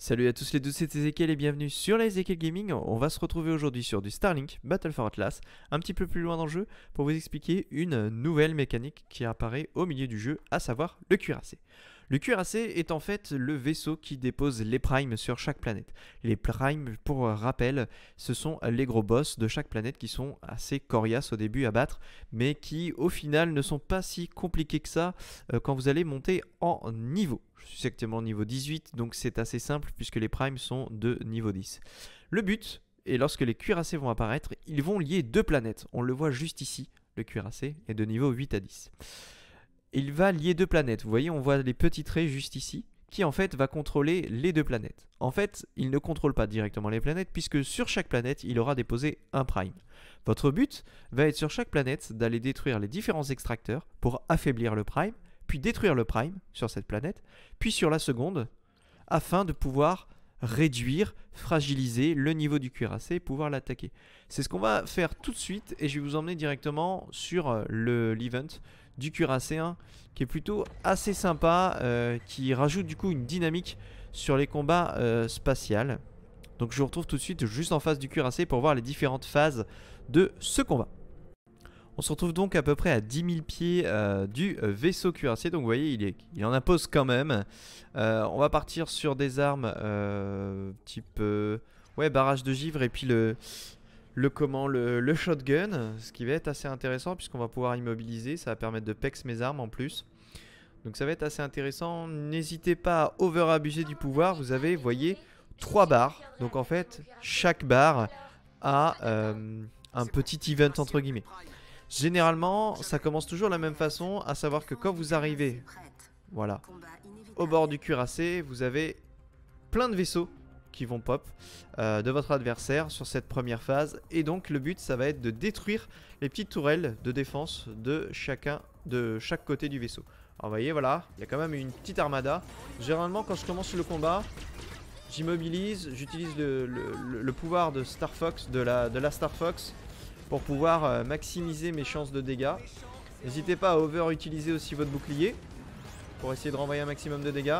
Salut à tous les deux, c'est Ezekiel et bienvenue sur la Ezekiel Gaming. On va se retrouver aujourd'hui sur du Starlink Battle for Atlas, un petit peu plus loin dans le jeu, pour vous expliquer une nouvelle mécanique qui apparaît au milieu du jeu, à savoir le cuirassé. Le cuirassé est en fait le vaisseau qui dépose les primes sur chaque planète. Les primes, pour rappel, ce sont les gros boss de chaque planète qui sont assez coriaces au début à battre, mais qui au final ne sont pas si compliqués que ça quand vous allez monter en niveau. Je suis actuellement niveau 18, donc c'est assez simple puisque les primes sont de niveau 10. Le but, et lorsque les cuirassés vont apparaître, ils vont lier deux planètes. On le voit juste ici, le cuirassé est de niveau 8 à 10. Il va lier deux planètes. Vous voyez, on voit les petits traits juste ici, qui en fait va contrôler les deux planètes. En fait, il ne contrôle pas directement les planètes, puisque sur chaque planète, il aura déposé un prime. Votre but va être sur chaque planète d'aller détruire les différents extracteurs pour affaiblir le prime, puis détruire le prime sur cette planète, puis sur la seconde, afin de pouvoir réduire, fragiliser le niveau du cuirassé et pouvoir l'attaquer. C'est ce qu'on va faire tout de suite et je vais vous emmener directement sur l'event du cuirassé 1 qui est plutôt assez sympa, qui rajoute du coup une dynamique sur les combats spatials. Donc je vous retrouve tout de suite juste en face du cuirassé pour voir les différentes phases de ce combat. On se retrouve donc à peu près à 10 000 pieds du vaisseau cuirassé. Donc vous voyez, il en impose quand même. On va partir sur des armes type ouais, barrage de givre et puis le shotgun. Ce qui va être assez intéressant puisqu'on va pouvoir immobiliser. Ça va permettre de pex mes armes en plus. Donc ça va être assez intéressant. N'hésitez pas à over-abuser du pouvoir. Vous avez, vous voyez, 3 barres. Donc en fait, chaque barre a un petit event entre guillemets. Généralement, ça commence toujours de la même façon, à savoir que quand vous arrivez, voilà, au bord du cuirassé, vous avez plein de vaisseaux qui vont pop de votre adversaire sur cette première phase. Et donc le but, ça va être de détruire les petites tourelles de défense de chaque côté du vaisseau. Alors vous voyez, voilà, il y a quand même une petite armada. Généralement, quand je commence le combat, j'immobilise, j'utilise le pouvoir de Star Fox, de la Star Fox, pour pouvoir maximiser mes chances de dégâts. N'hésitez pas à over-utiliser aussi votre bouclier pour essayer de renvoyer un maximum de dégâts.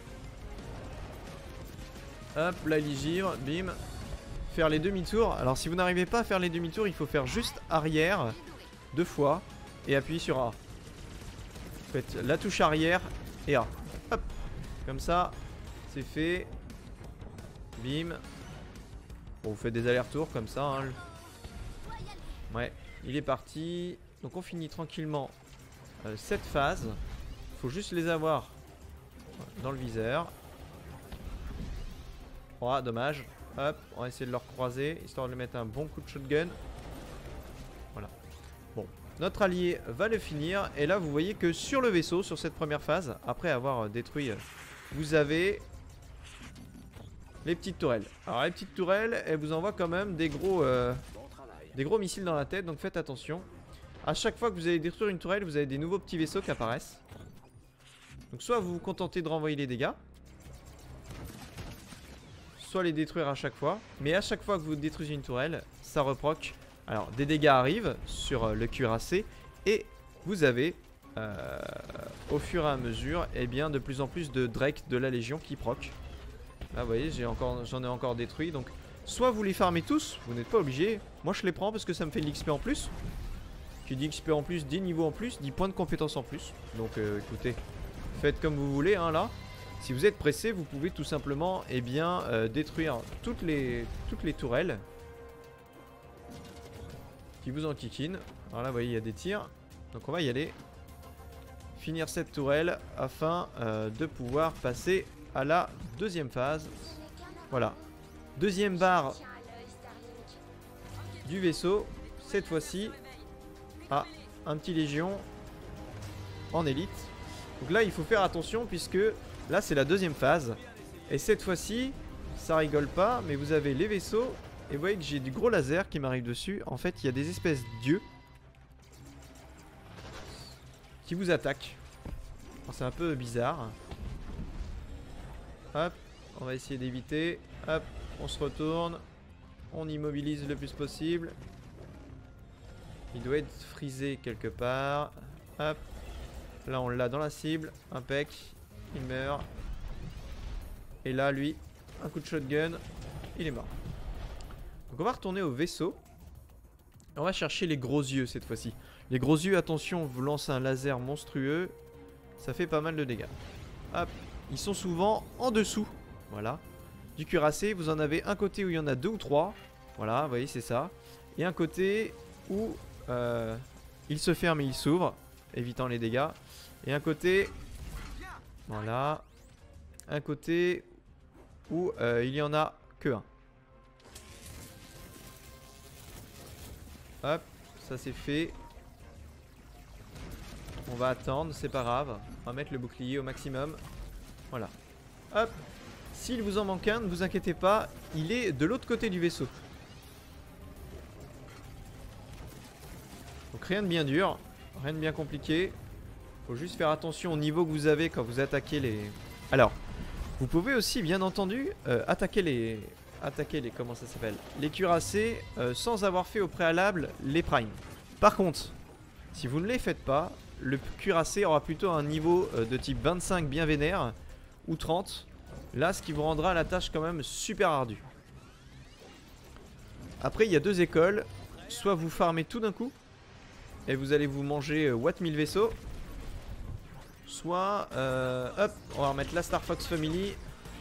Hop, là il givre, bim. Faire les demi-tours. Alors si vous n'arrivez pas à faire les demi-tours, il faut faire juste arrière 2 fois et appuyer sur A. Vous faites la touche arrière et A. Hop, comme ça, c'est fait. Bim. Bon, vous faites des allers-retours comme ça, hein. Ouais, il est parti. Donc on finit tranquillement cette phase. Faut juste les avoir dans le viseur. Oh, dommage. Hop, on va essayer de leur croiser, histoire de lui mettre un bon coup de shotgun. Voilà. Bon, notre allié va le finir. Et là, vous voyez que sur le vaisseau, sur cette première phase, après avoir détruit, vous avez les petites tourelles. Alors les petites tourelles, elles vous envoient quand même des gros missiles dans la tête, donc faites attention. À chaque fois que vous allez détruire une tourelle, vous avez des nouveaux petits vaisseaux qui apparaissent. Donc soit vous vous contentez de renvoyer les dégâts, soit les détruire à chaque fois. Mais à chaque fois que vous détruisez une tourelle, ça reproc. Alors des dégâts arrivent sur le cuirassé et vous avez au fur et à mesure de plus en plus de Drake de la Légion qui proc. Là vous voyez, j'en ai encore détruit. Donc soit vous les farmez tous, vous n'êtes pas obligé. Moi je les prends parce que ça me fait de l'XP en plus. Qui dit XP en plus, 10 niveaux en plus, 10 points de compétence en plus. Donc écoutez, faites comme vous voulez hein, là. Si vous êtes pressé, vous pouvez tout simplement détruire toutes les tourelles qui vous enquiquinent. Alors là vous voyez, il y a des tirs. Donc on va y aller. Finir cette tourelle afin de pouvoir passer à la deuxième phase. Voilà. Deuxième barre du vaisseau. Cette fois-ci, un petit légion en élite. Donc là, il faut faire attention puisque là, c'est la deuxième phase. Et cette fois-ci, ça rigole pas, mais vous avez les vaisseaux. Et vous voyez que j'ai du gros laser qui m'arrive dessus. En fait, il y a des espèces d'yeux qui vous attaquent. C'est un peu bizarre. Hop, on va essayer d'éviter. Hop, on se retourne. On immobilise le plus possible. Il doit être frisé quelque part. Hop. Là on l'a dans la cible. Impec. Il meurt. Et là lui, un coup de shotgun, il est mort. Donc on va retourner au vaisseau. On va chercher les gros yeux cette fois-ci. Les gros yeux, attention, vous lancez un laser monstrueux. Ça fait pas mal de dégâts. Hop, ils sont souvent en dessous. Voilà. Du cuirassé, vous en avez un côté où il y en a 2 ou 3. Voilà, vous voyez, c'est ça. Et un côté où il se ferme et il s'ouvre, évitant les dégâts. Et un côté... Voilà. Un côté où il y en a que un. Hop, ça c'est fait. On va attendre, c'est pas grave. On va mettre le bouclier au maximum. Voilà. Hop. S'il vous en manque un, ne vous inquiétez pas, il est de l'autre côté du vaisseau. Donc rien de bien dur, rien de bien compliqué. Faut juste faire attention au niveau que vous avez quand vous attaquez les... Alors, vous pouvez aussi bien entendu attaquer les... Comment ça s'appelle? Les cuirassés sans avoir fait au préalable les primes. Par contre, si vous ne les faites pas, le cuirassé aura plutôt un niveau de type 25 bien vénère ou 30. Là, ce qui vous rendra la tâche quand même super ardue. Après, il y a 2 écoles. Soit vous farmez tout d'un coup et vous allez vous manger Watt 1000 vaisseaux. Soit, hop, on va remettre la Star Fox Family.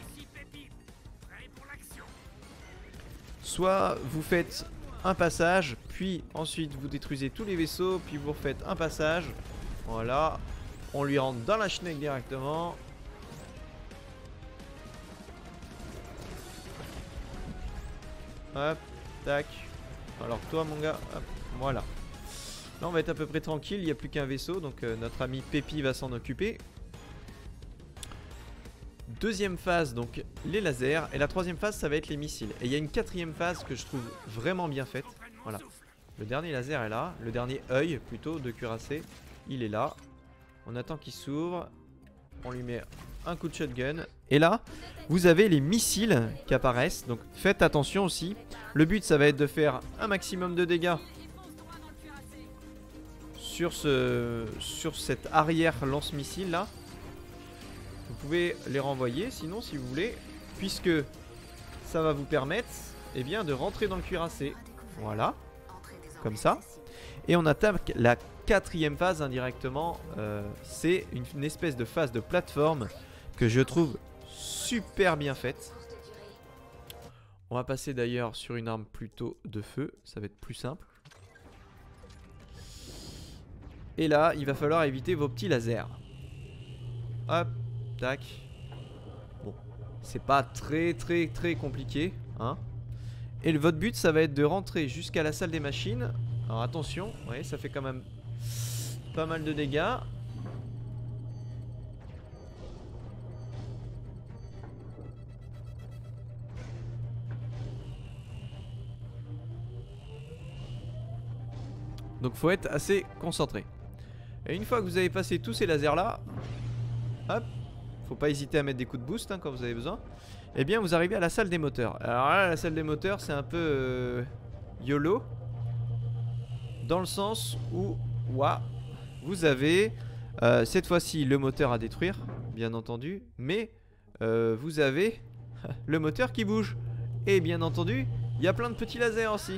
Soit vous faites un passage, puis ensuite vous détruisez tous les vaisseaux, puis vous refaites un passage. Voilà, on lui rentre dans la schneck directement. Hop, tac. Alors toi mon gars, hop, voilà. Là on va être à peu près tranquille, il n'y a plus qu'un vaisseau, donc notre ami Pépi va s'en occuper. Deuxième phase, donc les lasers. Et la troisième phase, ça va être les missiles. Et il y a une quatrième phase que je trouve vraiment bien faite. Voilà. Le dernier laser est là. Le dernier œil, plutôt, de cuirassé. Il est là. On attend qu'il s'ouvre. On lui met un coup de shotgun. Et là, vous avez les missiles qui apparaissent. Donc faites attention aussi. Le but, ça va être de faire un maximum de dégâts sur cet arrière lance-missile là. Vous pouvez les renvoyer sinon si vous voulez, puisque ça va vous permettre bien, de rentrer dans le cuirassé. Voilà, comme ça. Et on attaque la quatrième phase indirectement. C'est une espèce de phase de plateforme que je trouve super bien faite. On va passer d'ailleurs sur une arme plutôt de feu, ça va être plus simple. Et là, il va falloir éviter vos petits lasers. Hop. Tac. Bon, c'est pas très compliqué, hein. Et votre but, ça va être de rentrer jusqu'à la salle des machines. Alors attention, vous voyez, ça fait quand même pas mal de dégâts. Donc faut être assez concentré. Et une fois que vous avez passé tous ces lasers là, hop. Faut pas hésiter à mettre des coups de boost hein, quand vous avez besoin. Et bien vous arrivez à la salle des moteurs. Alors là la salle des moteurs c'est un peu YOLO. Dans le sens où vous avez cette fois-ci le moteur à détruire, bien entendu. Mais vous avez le moteur qui bouge. Et bien entendu il y a plein de petits lasers aussi.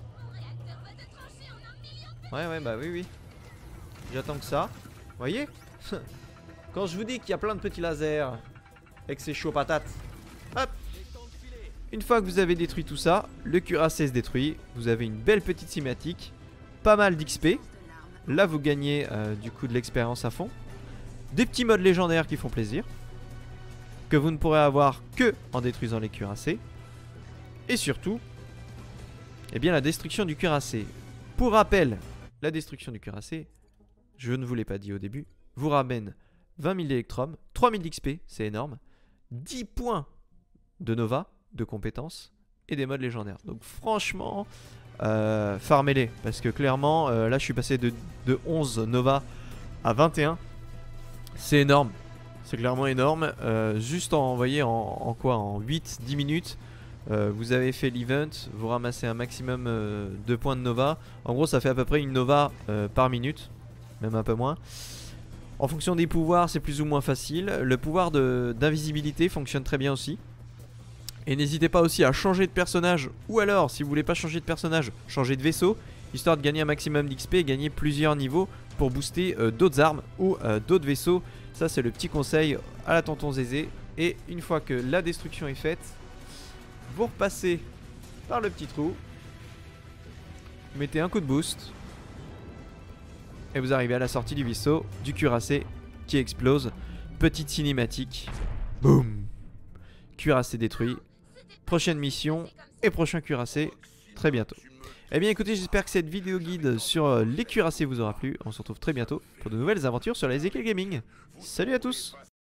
Ouais bah oui. J'attends que ça. Vous voyez. Quand je vous dis qu'il y a plein de petits lasers et que c'est chaud patate. Hop. Une fois que vous avez détruit tout ça, le cuirassé se détruit. Vous avez une belle petite cinématique. Pas mal d'XP. Là vous gagnez du coup de l'expérience à fond. Des petits modes légendaires qui font plaisir. Que vous ne pourrez avoir que en détruisant les cuirassés. Et surtout, bien la destruction du cuirassé. Pour rappel, la destruction du cuirassé, je ne vous l'ai pas dit au début, vous ramène 20 000 d'électrum, 3000 d'XP, c'est énorme, 10 points de Nova, de compétences, et des modes légendaires. Donc franchement, farmez-les, parce que clairement, là je suis passé de 11 Nova à 21, c'est énorme, c'est clairement énorme. Juste en 8-10 minutes, vous avez fait l'event, vous ramassez un maximum de points de Nova. En gros ça fait à peu près une Nova par minute, même un peu moins. En fonction des pouvoirs, c'est plus ou moins facile. Le pouvoir d'invisibilité fonctionne très bien aussi. Et n'hésitez pas aussi à changer de personnage, ou alors si vous voulez pas changer de personnage, changer de vaisseau, histoire de gagner un maximum d'XP et gagner plusieurs niveaux pour booster d'autres armes ou d'autres vaisseaux. Ça c'est le petit conseil à la tonton Zézé. Et une fois que la destruction est faite, vous repassez par le petit trou, mettez un coup de boost et vous arrivez à la sortie du vaisseau du cuirassé qui explose. Petite cinématique, boum, cuirassé détruit. Prochaine mission et prochain cuirassé très bientôt. Eh bien écoutez, j'espère que cette vidéo guide sur les cuirassés vous aura plu. On se retrouve très bientôt pour de nouvelles aventures sur la Ezekiel Gaming. Salut à tous!